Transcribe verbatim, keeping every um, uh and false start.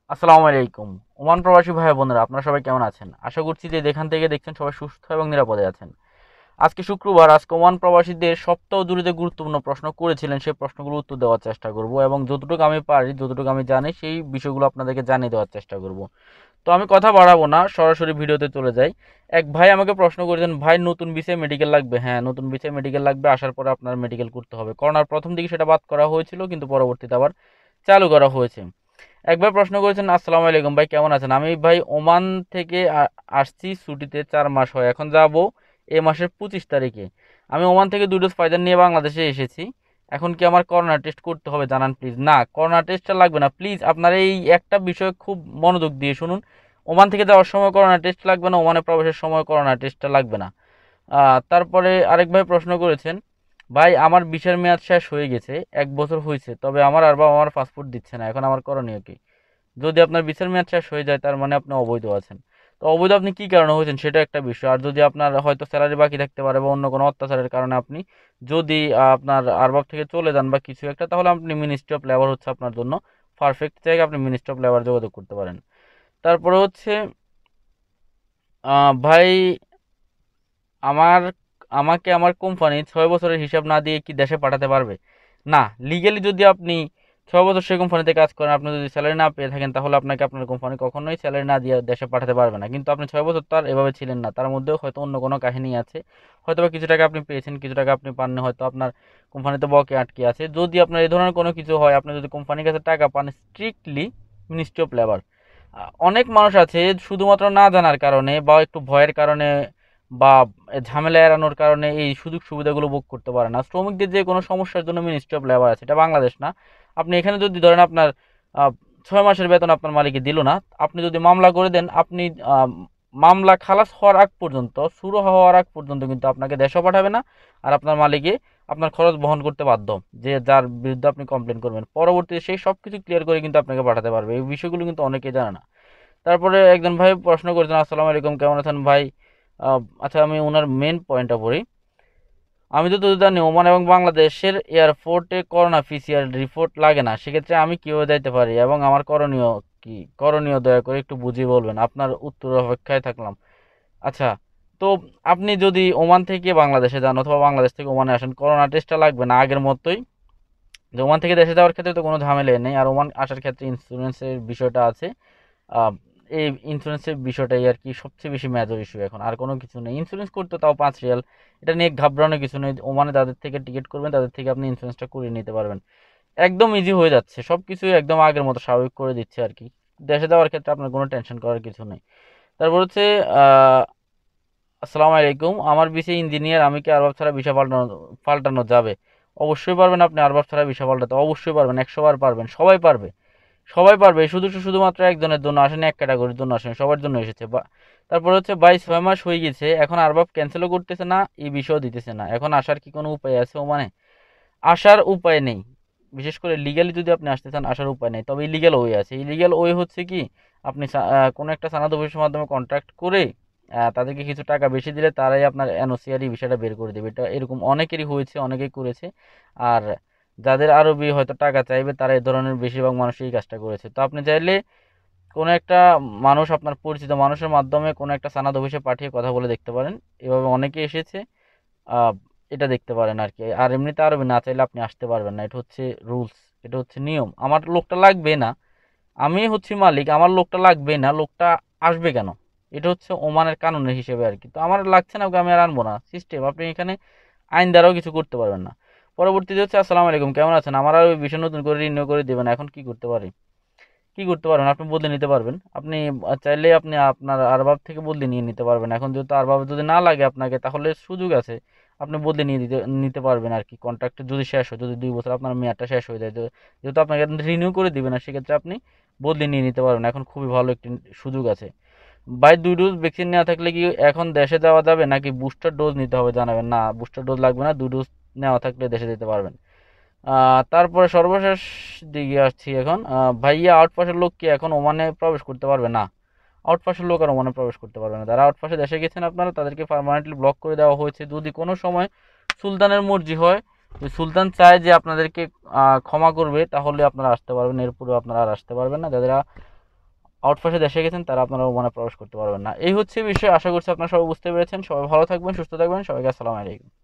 আসসালামু আলাইকুম। ওমান প্রবাসী ভাই বোনেরা, আপনারা সবাই কেমন আছেন? আশা করছি যে যেখান থেকে দেখছেন সবাই সুস্থ এবং নিরাপদে আছেন। আজকে শুক্রবার, আজকে ওমান প্রবাসীদের সপ্তাহ জুড়ে যে গুরুত্বপূর্ণ প্রশ্ন করেছিলেন সেই প্রশ্নগুলো উত্তর দেওয়ার চেষ্টা করব এবং যতটুকু আমি পারি, যতটুকু আমি জানি সেই বিষয়গুলো আপনাদেরকে জানিয়ে দেওয়ার চেষ্টা করব। তো আমি কথা বাড়াবো না, সরাসরি ভিডিওতে চলে যাই। এক ভাই আমাকে প্রশ্ন করেছেন, ভাই নতুন ভিসায় মেডিকেল লাগবে? হ্যাঁ, নতুন ভিসায় মেডিকেল লাগবে। আসার পরে আপনার মেডিকেল করতে হবে। করোনার প্রথম দিকে সেটা বাদ করা হয়েছিল, কিন্তু পরবর্তীতে আবার চালু করা হয়েছে। একবার প্রশ্ন করেছেন, আসসালামু আলাইকুম ভাই, কেমন আছেন? আমি ভাই ওমান থেকে আ- আসছি ছুটিতে, চার মাস হয়, এখন যাব এ মাসের পঁচিশ তারিখে। আমি ওমান থেকে দুই ডোজ ফাইজার নিয়ে বাংলাদেশে এসেছি। এখন কি আমার করোনা টেস্ট করতে হবে? জানান প্লিজ। না, করোনা টেস্টটা লাগবে না। প্লিজ আপনারা এই একটা বিষয় খুব মনোযোগ দিয়ে শুনুন। ওমান থেকে যাওয়ার সময় করোনা টেস্ট লাগবে না, ওমানে প্রবেশের সময় করোনা টেস্টটা লাগবে না। আহ, তারপরে আরেক ভাই প্রশ্ন করেছেন, ভাই আমার ভিসার মেয়াদ শেষ হয়ে গেছে, এক বছর হয়েছে, তবে আমার আর বাবা আমার পাসপোর্ট দিচ্ছে না, এখন আমার করণীয় কি? যদি আপনার ভিসার মেয়াদ শেষ হয়ে যায়, তার মানে আপনি অবৈধ আছেন। তো অবৈধ আপনি কি কারণে হয়েছেন সেটা একটা বিষয়। আর যদি আপনার হয়তো স্যালারি বাকি থাকতে পারে বা অন্য কোনো অত্যাচারের কারণে আপনি যদি আহ, আপনার আরবাব থেকে চলে যান বা কিছু একটা, তাহলে আপনি মিনিস্ট্রি অফ লেবার হচ্ছে আপনার জন্য পারফেক্ট জায়গা। আপনি মিনিস্ট্রি অফ লেবার যোগাযোগ করতে পারেন। তারপরে হচ্ছে আহ, ভাই আমার আমাকে আমার কোম্পানি ছয় বছরের হিসাব না দিয়ে কি দেশে পাঠাতে পারবে? না, লিগেলি যদি আপনি ছয় বছর সেই কোম্পানিতে কাজ করেন, আপনি যদি স্যালারি না পেয়ে থাকেন, তাহলে আপনাকে আপনার কোম্পানি কখনোই স্যালারি না দিয়ে দেশে পাঠাতে পারবে না। কিন্তু আপনি ছয় বছর তো আর এভাবে ছিলেন না, তার মধ্যেও হয়তো অন্য কোনো কাহিনী আছে। হয়তো বা কিছু টাকা আপনি পেয়েছেন, কিছু টাকা আপনি পাননি, হয়তো আপনার কোম্পানিতে বকে আটকে আছে। যদি আপনার এই ধরনের কোনো কিছু হয়, আপনি যদি কোম্পানির কাছে টাকা পান, স্ট্রিক্টলি মিনিস্ট্রি অফ লেবার। অনেক মানুষ আছে শুধুমাত্র না জানার কারণে বা একটু ভয়ের কারণে বা ঝামেলা এড়ানোর কারণে এই সুযোগ সুবিধাগুলো ভোগ করতে পারে না। শ্রমিকদের যে কোনো সমস্যার জন্য মিনিস্ট্রি অফ লেবার আছে, এটা বাংলাদেশ না। আপনি এখানে যদি ধরেন আপনার আহ, ছয় মাসের বেতন আপনার মালিকে দিল না, আপনি যদি মামলা করে দেন, আপনি আহ, মামলা খালাস হওয়ার আগ পর্যন্ত, শুরু হওয়ার আগ পর্যন্ত কিন্তু আপনাকে দেশও পাঠাবে না। আর আপনার মালিকে আপনার খরচ বহন করতে বাধ্য, যে যার বিরুদ্ধে আপনি কমপ্লেন করবেন। পরবর্তীতে সেই সব কিছু ক্লিয়ার করে কিন্তু আপনাকে পাঠাতে পারবে। এই বিষয়গুলো কিন্তু অনেকেই জানে না। তারপরে একজন ভাই প্রশ্ন করেছেন, আসসালামু আলাইকুম, কেমন আছেন ভাই? আহ, আচ্ছা, আমি ওনার মেন পয়েন্টটা পড়ি। আমি তো তো জানি ওমান এবং বাংলাদেশের এয়ারপোর্টে করোনা পিসিআর রিপোর্ট লাগে না, সেক্ষেত্রে আমি কিভাবে যাইতে পারি এবং আমার করণীয় কি? করণীয় দয়া করে একটু বুঝিয়ে বলবেন, আপনার উত্তর অপেক্ষায় থাকলাম। আচ্ছা, তো আপনি যদি ওমান থেকে বাংলাদেশে যান অথবা বাংলাদেশ থেকে ওমানে আসেন, করোনা টেস্টটা লাগবে না আগের মতোই। যে ওমান থেকে দেশে যাওয়ার ক্ষেত্রে তো কোনো ঝামেলা নেই, আর ওমান আসার ক্ষেত্রে ইন্স্যুরেন্সের বিষয়টা আছে। আহ, এই ইন্স্যুরেন্সের বিষয়টাই আর কি সবচেয়ে বেশি মেজর ইস্যু এখন, আর কোনো কিছু নেই। ইন্স্যুরেন্স করতে তাও পাঁচ রিয়াল, এটা নিয়ে ঘাবড়ানোর কিছু নেই। ওমানে যাদের থেকে টিকিট করবেন তাদের থেকে আপনি ইন্স্যুরেন্সটা করিয়ে নিতে পারবেন। একদম ইজি হয়ে যাচ্ছে, সব কিছুই একদম আগের মতো স্বাভাবিক করে দিচ্ছে আর কি। দেশে যাওয়ার ক্ষেত্রে আপনার কোনো টেনশন করার কিছু নেই। তারপর হচ্ছে আহ আসসালামু আলাইকুম, আমার বিষয় ইঞ্জিনিয়ার, আমি কি আরবাব ছাড়া ভিসা পাল্টানো পাল্টানো যাবে? অবশ্যই পারবেন। আপনি আরবাব ছাড়া ভিসা পাল্টাতে অবশ্যই পারবেন, একশো বার পারবেন। সবাই পারবে, সবাই পারবে। শুধু শুধুমাত্র একজনের জন্য আসেনি, এক ক্যাটাগরির জন্য আসেনি, সবার জন্য এসেছে। বা- তারপর হচ্ছে বাইশ ছয় মাস হয়ে গেছে, এখন আরবাব ক্যান্সেলও করতেছে না, এই বিষয়ও দিতেছে না। এখন আসার কি কোনো উপায় আছে? ও মানে আসার উপায় নেই। বিশেষ করে লিগ্যালি যদি আপনি আসতে চান, আসার উপায় নেই। তবে ইলিগ্যাল ওয়ে আছে। ইলিগ্যাল ওয়ে হচ্ছে কি, আপনি সা- আহ, কোনো একটা সানাদ অফিসের মাধ্যমে কন্ট্যাক্ট করে আহ, তাদেরকে কিছু টাকা বেশি দিলে তারাই আপনার এনওসিআর বিষয়টা বের করে দেবে। এটা এরকম অনেকেরই হয়েছে, অনেকেই করেছে। আর যাদের আরো বে- হয়তো টাকা চাইবে, তারা এই ধরনের বেশিরভাগ মানুষই এই কাজটা করেছে। তো আপনি চাইলে কোনো একটা মানুষ, আপনার পরিচিত মানুষের মাধ্যমে কোনো একটা সানাদ অফিসে পাঠিয়ে কথা বলে দেখতে পারেন। এভাবে অনেকে এসেছে। আহ, এটা দেখতে পারেন আর কি। আর এমনিতে আরবি না চাইলে আপনি আসতে পারবেন না, এটা হচ্ছে রুলস, এটা হচ্ছে নিয়ম। আমার লোকটা লাগবে না, আমি হচ্ছি মালিক, আমার লোকটা লাগবে না, লোকটা আসবে কেন? এটা হচ্ছে ওমানের কানুনের হিসেবে আর কি। তো আমার লাগছে না, ওকে আমি আর আনবো না, সিস্টেম। আপনি এখানে আইন দ্বারাও কিছু করতে পারবেন না। পরবর্তীতে হচ্ছে, আসসালামু আলাইকুম, কেমন আছেন? আমার আর ওই বিষয় নতুন করে রিনিউ করে দেবেন, এখন কি করতে পারি? কি করতে পারবেন? আপনি বদলে নিতে পারবেন। আপনি চাইলে আপনি আপনার আরবাব থেকে বদলে নিয়ে নিতে পারবেন। এখন যেহেতু আরবাব যদি না লাগে আপনাকে, তাহলে সুযোগ আছে, আপনি বদলে নিয়ে দিতে নিতে পারবেন আর কি। কন্ট্রাক্ট যদি শেষ হয়, যদি দুই বছর আপনার মেয়াদটা শেষ হয়ে যায়, তো- যেহেতু আপনাকে রিনিউ করে দিবে না, সেক্ষেত্রে আপনি বদলে নিয়ে নিতে পারবেন। এখন খুবই ভালো একটি সুযোগ আছে। বাই দুই ডোজ ভ্যাকসিন নেওয়া থাকলে কি এখন দেশে যাওয়া যাবে, নাকি বুস্টার ডোজ নিতে হবে জানাবেন? না, বুস্টার ডোজ লাগবে না, দুই ডোজ নেওয়া থাকলে দেশে যেতে পারবেন। আহ, তারপরে সর্বশেষ দিকে আসছি এখন। আহ, ভাইয়া আউটপাসের লোক কি এখন ওমানে প্রবেশ করতে পারবে? না, আউটপাসের লোক আর ওমানে প্রবেশ করতে পারবে না। যারা আউটপাসে দেশে গেছেন আপনারা, তাদেরকে পার্মানেন্টলি ব্লক করে দেওয়া হয়েছে। যদি কোনো সময় সুলতানের মর্জি হয়, যে সুলতান চায় যে আপনাদেরকে আহ, ক্ষমা করবে, তাহলে আপনারা আসতে পারবেন, এরপরে আপনারা আর আসতে পারবেন না। যারা আউটপাসে দেশে গেছেন তারা আপনারা ওমানে প্রবেশ করতে পারবেন না। এই হচ্ছে বিষয়। আশা করছি আপনারা সবাই বুঝতে পেরেছেন। সবাই ভালো থাকবেন, সুস্থ থাকবেন। সবাইকে আসসালামু আলাইকুম।